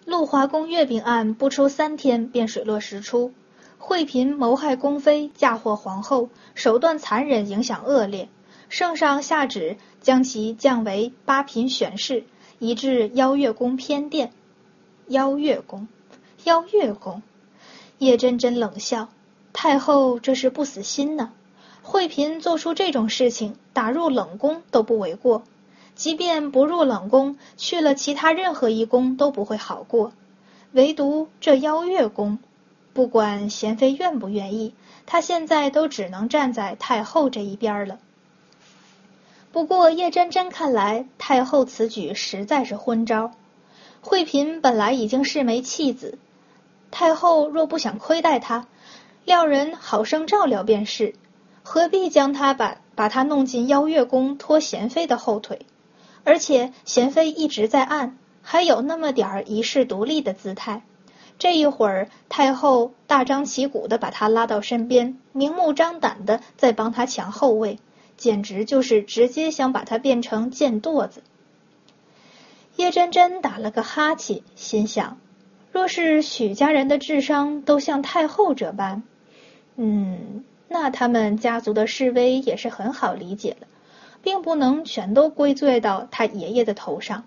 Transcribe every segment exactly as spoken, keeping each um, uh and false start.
陆华宫月饼案不出三天便水落石出，惠嫔谋害宫妃，嫁祸皇后，手段残忍，影响恶劣。圣上下旨将其降为八品选侍，移至邀月宫偏殿。邀月宫，邀月宫。叶真真冷笑，太后这是不死心呢。惠嫔做出这种事情，打入冷宫都不为过。即便不入冷宫，去了其他任何一宫都不会好过，唯独这邀月宫，不管贤妃愿不愿意，她现在都只能站在太后这一边了。不过叶真真看来，太后此举实在是昏招。惠嫔本来已经是枚弃子，太后若不想亏待她，料人好生照料便是，何必将她把把她弄进邀月宫拖贤妃的后腿？而且贤妃一直在暗，还有那么点儿遗世独立的姿态。这一会儿太后大张旗鼓地把她拉到身边，明目张胆地在帮她抢后位，简直就是直接想把她变成贱垛子。叶真真打了个哈欠，心想，若是许家人的智商都像太后这般，嗯，那他们家族的示威也是很好理解了，并不能全都归罪到他爷爷的头上。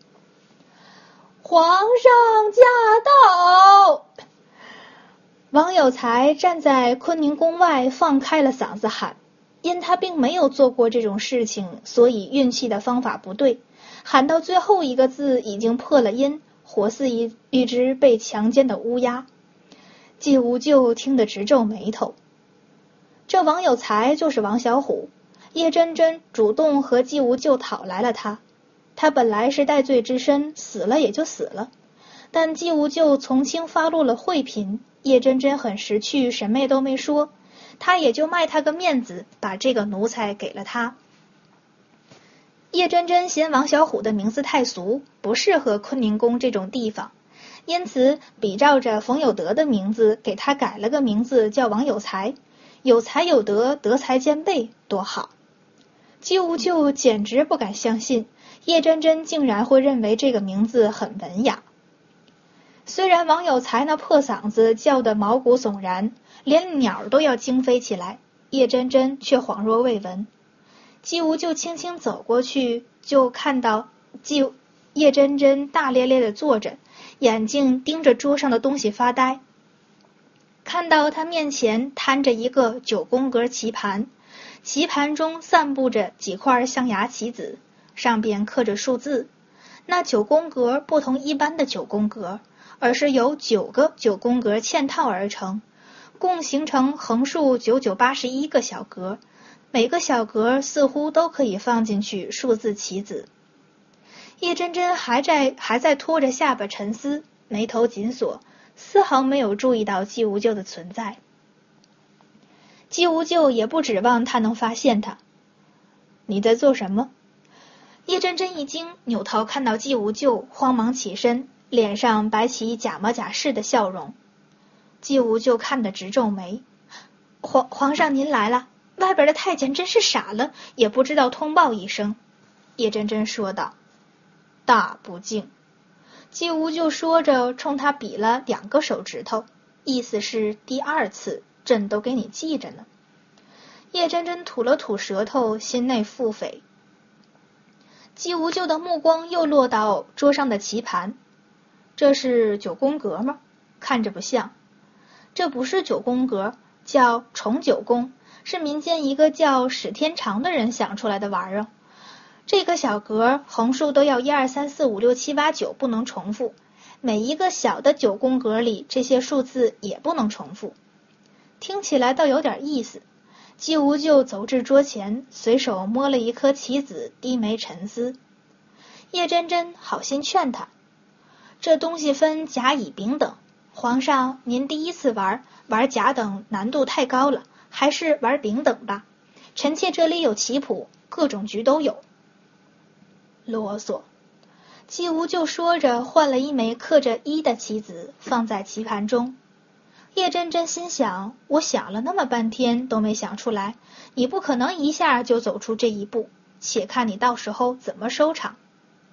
皇上驾到！王有才站在坤宁宫外放开了嗓子喊，因他并没有做过这种事情，所以运气的方法不对，喊到最后一个字已经破了音，活似一一只被强奸的乌鸦。季无咎听得直皱眉头。这王有才就是王小虎，叶真真主动和季无咎讨来了他。他本来是戴罪之身，死了也就死了，但季无咎从轻发落了惠嫔，叶真真很识趣，什么也都没说，他也就卖他个面子，把这个奴才给了他。叶真真嫌王小虎的名字太俗，不适合坤宁宫这种地方，因此比照着冯有德的名字，给他改了个名字叫王有才，有才有德，德才兼备，多好。季无咎简直不敢相信，叶真真竟然会认为这个名字很文雅。虽然王有才那破嗓子叫得毛骨悚然，连鸟都要惊飞起来，叶真真却恍若未闻。季无咎轻轻走过去，就看到季叶真真大咧咧地坐着，眼睛盯着桌上的东西发呆。看到他面前摊着一个九宫格棋盘，棋盘中散布着几块象牙棋子，上边刻着数字。那九宫格不同一般的九宫格，而是由九个九宫格嵌套而成，共形成横竖九九八十一个小格，每个小格似乎都可以放进去数字棋子。叶真真还在还在拖着下巴沉思，眉头紧锁，丝毫没有注意到季无咎的存在。季无咎也不指望他能发现他。你在做什么？叶真真一惊，扭头看到季无咎，慌忙起身，脸上摆起假模假式的笑容。季无咎看得直皱眉。皇皇上您来了，外边的太监真是傻了，也不知道通报一声。叶真真说道。大不敬。季无咎说着，冲他比了两个手指头，意思是第二次，朕都给你记着呢。叶真真吐了吐舌头，心内腹诽。季无咎的目光又落到桌上的棋盘，这是九宫格吗？看着不像。这不是九宫格，叫重九宫，是民间一个叫史天长的人想出来的玩意儿。这个小格横竖都要一二三四五六七八九，不能重复，每一个小的九宫格里这些数字也不能重复。听起来倒有点意思。季无咎走至桌前，随手摸了一颗棋子，低眉沉思。叶真真好心劝他，这东西分甲乙丙等，皇上您第一次玩，玩甲等难度太高了，还是玩丙等吧。臣妾这里有棋谱，各种局都有。啰嗦。季无咎说着，换了一枚刻着一的棋子，放在棋盘中。叶真真心想，我想了那么半天都没想出来，你不可能一下就走出这一步，且看你到时候怎么收场。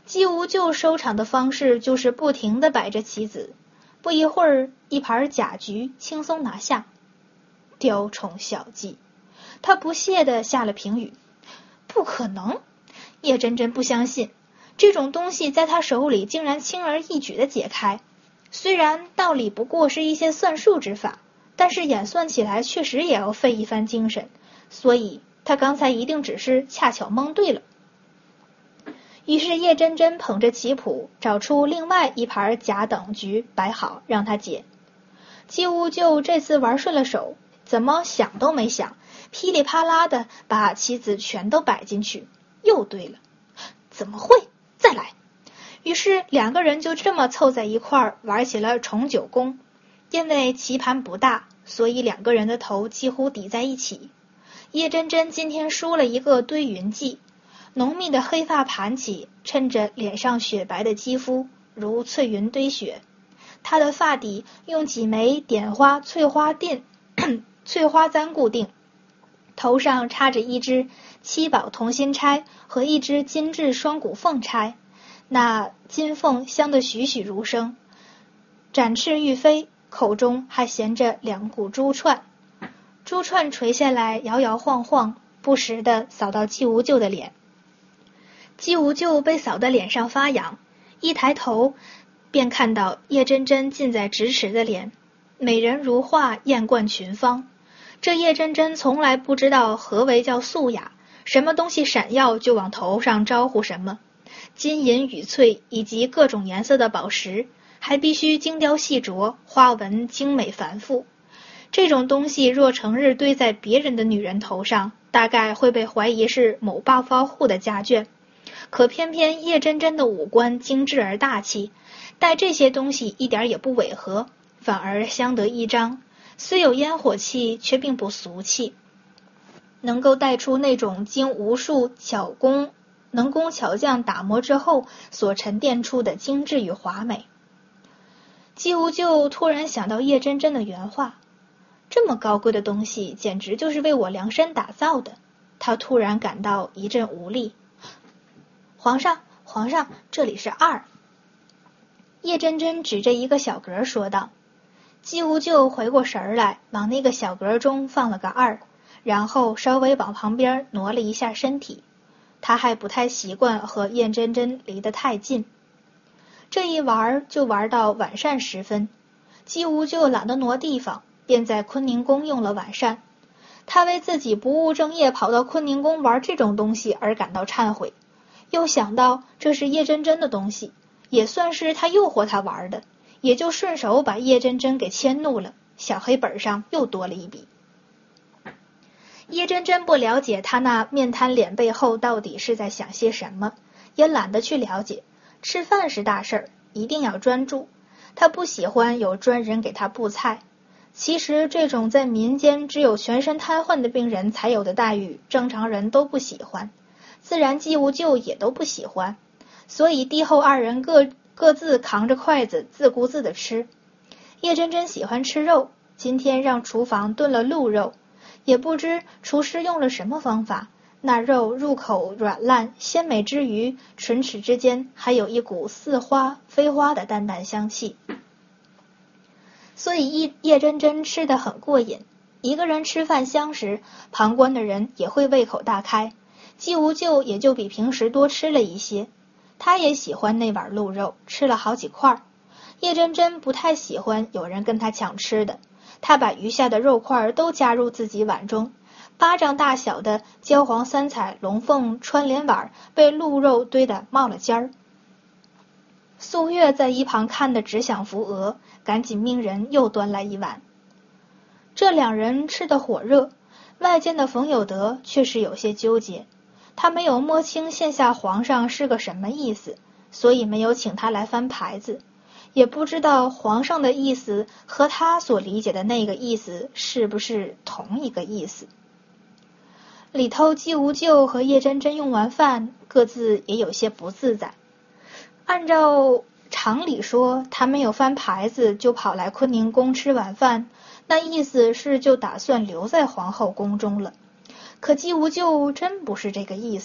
姬无咎收场的方式就是不停地摆着棋子，不一会儿，一盘假局轻松拿下。雕虫小技，他不屑地下了评语。不可能，叶真真不相信，这种东西在他手里竟然轻而易举地解开。虽然道理不过是一些算术之法，但是演算起来确实也要费一番精神，所以他刚才一定只是恰巧蒙对了。于是叶真真捧着棋谱，找出另外一盘甲等局摆好让他解。姬无咎这次玩顺了手，怎么想都没想，噼里啪啦的把棋子全都摆进去，又对了。怎么会？再来！于是两个人就这么凑在一块儿玩起了重九宫。因为棋盘不大，所以两个人的头几乎抵在一起。叶真真今天输了一个堆云计，浓密的黑发盘起，衬着脸上雪白的肌肤，如翠云堆雪。她的发底用几枚点花翠花锭翠花簪固定，头上插着一只七宝同心钗和一只金质双股凤钗，那金凤香得栩栩如生，展翅欲飞，口中还衔着两股珠串，珠串垂下来摇摇晃晃，不时地扫到姬无咎的脸。姬无咎被扫得脸上发痒，一抬头便看到叶真真近在咫尺的脸，美人如画，艳冠群芳。这叶真真从来不知道何为叫素雅，什么东西闪耀就往头上招呼什么，金银羽翠以及各种颜色的宝石，还必须精雕细琢，花纹精美繁复。这种东西若成日堆在别人的女人头上，大概会被怀疑是某暴发户的家眷。可偏偏叶真真的五官精致而大气，戴这些东西一点也不违和，反而相得益彰，虽有烟火气，却并不俗气，能够带出那种经无数巧工能工巧匠打磨之后所沉淀出的精致与华美。姬无咎突然想到叶真真的原话，这么高贵的东西简直就是为我量身打造的，他突然感到一阵无力。皇上，皇上，这里是二。叶真真指着一个小格说道。姬无咎回过神来，往那个小格中放了个二，然后稍微往旁边挪了一下身体。他还不太习惯和叶真真离得太近。这一玩就玩到晚膳时分，姬无咎懒得挪地方，便在坤宁宫用了晚膳。他为自己不务正业跑到坤宁宫玩这种东西而感到忏悔，又想到这是叶真真的东西，也算是他诱惑他玩的，也就顺手把叶真真给迁怒了，小黑本上又多了一笔。叶真真不了解他那面瘫脸背后到底是在想些什么，也懒得去了解。吃饭是大事儿，一定要专注。他不喜欢有专人给他布菜。其实这种在民间只有全身瘫痪的病人才有的待遇，正常人都不喜欢，自然姬无咎也都不喜欢。所以帝后二人各各自扛着筷子自顾自地吃。叶真真喜欢吃肉，今天让厨房炖了鹿肉，也不知厨师用了什么方法，那肉入口软烂鲜美之余，唇齿之间还有一股似花非花的淡淡香气。所以叶真真吃得很过瘾，一个人吃饭香时，旁观的人也会胃口大开。姬无咎也就比平时多吃了一些，他也喜欢那碗鹿肉，吃了好几块。叶真真不太喜欢有人跟他抢吃的，他把余下的肉块都加入自己碗中，巴掌大小的焦黄三彩龙凤穿连碗被鹿肉堆得冒了尖儿。素月在一旁看得只想扶额，赶紧命人又端来一碗。这两人吃得火热，外间的冯有德却是有些纠结，他没有摸清线下皇上是个什么意思，所以没有请他来翻牌子，也不知道皇上的意思和他所理解的那个意思是不是同一个意思。里头姬无咎和叶真真用完饭，各自也有些不自在。按照常理说，他没有翻牌子就跑来坤宁宫吃晚饭，那意思是就打算留在皇后宫中了。可姬无咎真不是这个意思，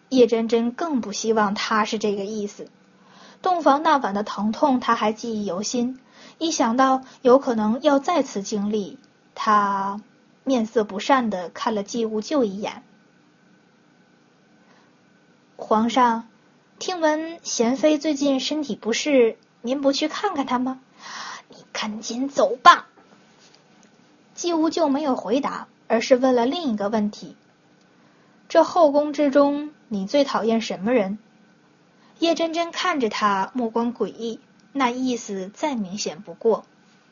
叶真真更不希望他是这个意思。洞房那晚的疼痛他还记忆犹新，一想到有可能要再次经历，他面色不善地看了季无咎一眼。皇上，听闻贤妃最近身体不适，您不去看看她吗？你赶紧走吧。季无咎没有回答，而是问了另一个问题：这后宫之中，你最讨厌什么人？叶真真看着他，目光诡异，那意思再明显不过。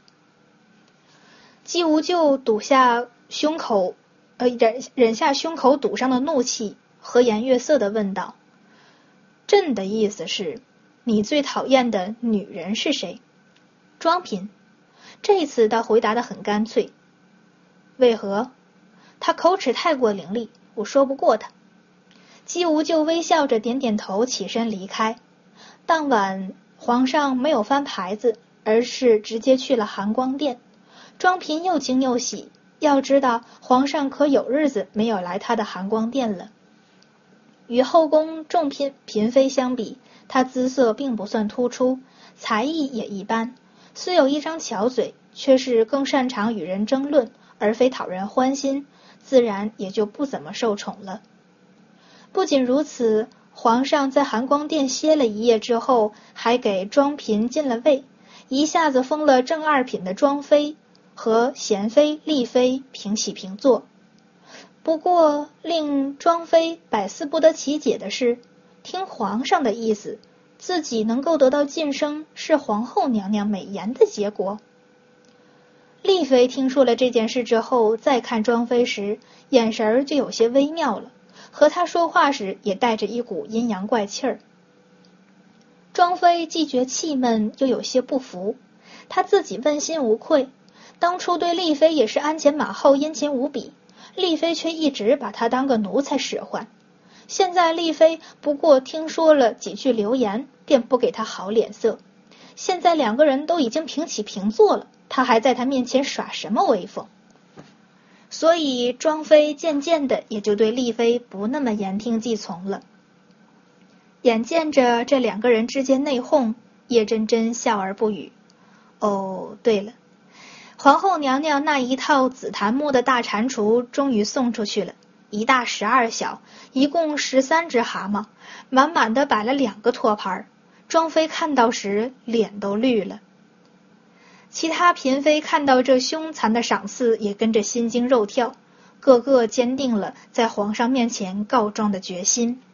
季无咎堵下胸口，呃，忍忍下胸口堵上的怒气，和颜悦色地问道：朕的意思是，你最讨厌的女人是谁？庄嫔。这次他回答得很干脆。为何？他口齿太过伶俐，我说不过他。姬无咎微笑着点点头，起身离开。当晚皇上没有翻牌子，而是直接去了含光殿。庄嫔又惊又喜，要知道皇上可有日子没有来他的含光殿了。与后宫众嫔嫔妃相比，她姿色并不算突出，才艺也一般，虽有一张巧嘴，却是更擅长与人争论，而非讨人欢心，自然也就不怎么受宠了。不仅如此，皇上在含光殿歇了一夜之后，还给庄嫔进了位，一下子封了正二品的庄妃和贤妃、丽妃平起平坐。不过令庄妃百思不得其解的是，听皇上的意思，自己能够得到晋升是皇后娘娘美言的结果。丽妃听说了这件事之后，再看庄妃时，眼神就有些微妙了，和她说话时也带着一股阴阳怪气儿。庄妃既觉气闷，又有些不服，她自己问心无愧，当初对丽妃也是鞍前马后，殷勤无比，丽妃却一直把她当个奴才使唤。现在丽妃不过听说了几句流言，便不给她好脸色。现在两个人都已经平起平坐了，她还在她面前耍什么威风？所以庄妃渐渐的也就对丽妃不那么言听计从了。眼见着这两个人之间内讧，叶真真笑而不语。哦，对了，皇后娘娘那一套紫檀木的大蟾蜍终于送出去了，一大十二小，一共十三只蛤蟆，满满的摆了两个托盘。庄妃看到时脸都绿了。其他嫔妃看到这凶残的赏赐，也跟着心惊肉跳，个个坚定了在皇上面前告状的决心。